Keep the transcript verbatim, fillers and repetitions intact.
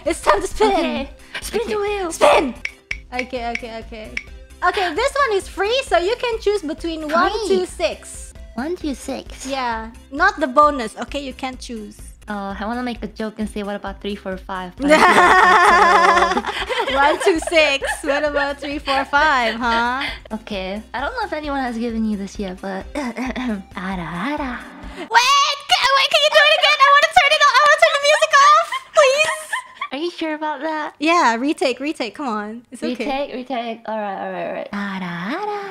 It's time to spin. Okay. Spin Okay. the wheel. Spin. Okay, okay, okay. Okay, this one is free, so you can choose between one to six. One, two, six. Yeah, not the bonus. Okay, you can't choose. Oh, I want to make a joke and say, what about three, four, five? But I feel like that's so One, two, six. What about three, four, five? Huh? okay. I don't know if anyone has given you this yet, but ara ara. Wait, can, wait, can you do it again? I want to turn it off. I want to turn the music off, please. Are you sure about that? Yeah, retake, retake. Come on, it's okay. Retake, retake. All right, all right, all right. Ara ara.